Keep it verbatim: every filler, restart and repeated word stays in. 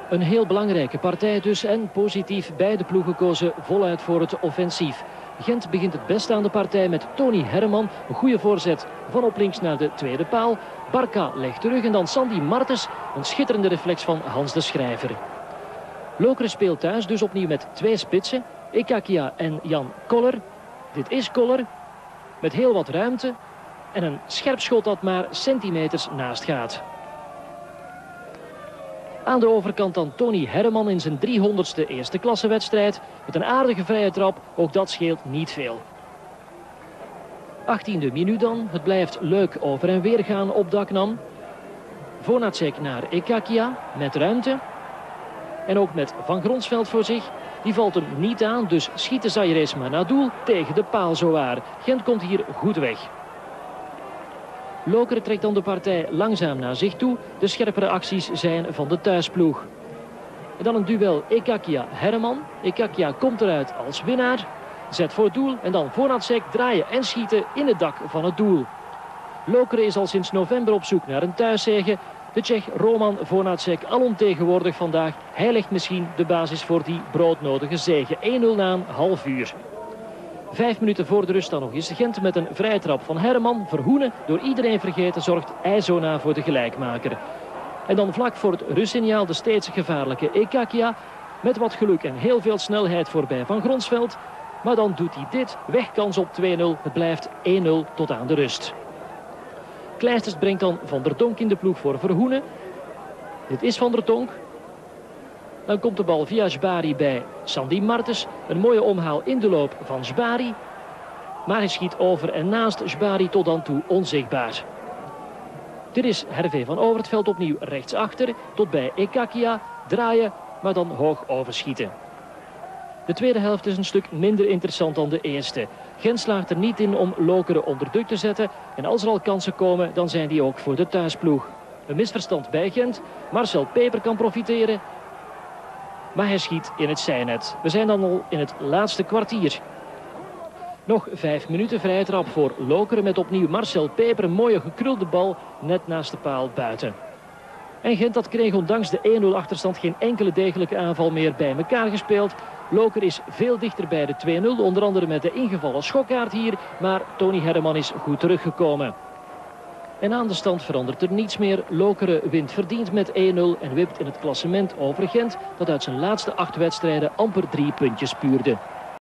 Een heel belangrijke partij dus en positief beide ploegen kozen voluit voor het offensief. Gent begint het best aan de partij met Tony Herman. Een goede voorzet van op links naar de tweede paal. Barca legt terug en dan Sandy Martens. Een schitterende reflex van Hans de Schrijver. Lokeren speelt thuis dus opnieuw met twee spitsen. Ekakia en Jan Koller. Dit is Koller. Met heel wat ruimte. En een scherp schot dat maar centimeters naast gaat. Aan de overkant dan Tony Herman in zijn driehonderdste eerste klasse wedstrijd. Met een aardige vrije trap, ook dat scheelt niet veel. achttiende minuut dan. Het blijft leuk over en weer gaan op Daknam. Vonacek naar Ekakia met ruimte. En ook met Van Gronsveld voor zich. Die valt hem niet aan, dus schiet de Zaïrees maar naar doel tegen de paal zowaar. Gent komt hier goed weg. Lokeren trekt dan de partij langzaam naar zich toe. De scherpere acties zijn van de thuisploeg. En dan een duel Ekakia-Herman. Ekakia komt eruit als winnaar. Zet voor het doel en dan Vonacek draaien en schieten in het dak van het doel. Lokeren is al sinds november op zoek naar een thuiszege. De Tsjech Roman Vonacek alomtegenwoordig vandaag. Hij legt misschien de basis voor die broodnodige zege. één nul na een half uur. Vijf minuten voor de rust dan nog eens Gent met een vrije trap van Herman. Verhoenen, door iedereen vergeten, zorgt Aizona voor de gelijkmaker. En dan vlak voor het rustsignaal de steeds gevaarlijke Ekakia. Met wat geluk en heel veel snelheid voorbij Van Gronsveld. Maar dan doet hij dit. Wegkans op twee nul. Het blijft één nul tot aan de rust. Kleisters brengt dan Van der Donk in de ploeg voor Verhoenen. Dit is Van der Donk. Dan komt de bal via Jbari bij Sandy Martens. Een mooie omhaal in de loop van Jbari. Maar hij schiet over en naast Jbari tot dan toe onzichtbaar. Dit is Hervé van Overtveld opnieuw rechtsachter. Tot bij Ekakia. Draaien, maar dan hoog overschieten. De tweede helft is een stuk minder interessant dan de eerste. Gent slaagt er niet in om Lokeren onder druk te zetten. En als er al kansen komen, dan zijn die ook voor de thuisploeg. Een misverstand bij Gent. Marcel Peper kan profiteren. Maar hij schiet in het zijnet. We zijn dan al in het laatste kwartier. Nog vijf minuten vrije trap voor Lokeren met opnieuw Marcel Peper. Een mooie gekrulde bal net naast de paal buiten. En Gent dat kreeg ondanks de één nul achterstand geen enkele degelijke aanval meer bij elkaar gespeeld. Lokeren is veel dichter bij de twee nul. Onder andere met de ingevallen Schokkaart hier. Maar Tony Herman is goed teruggekomen. En aan de stand verandert er niets meer. Lokeren wint verdiend met één nul en wipt in het klassement over Gent, dat uit zijn laatste acht wedstrijden amper drie puntjes puurde.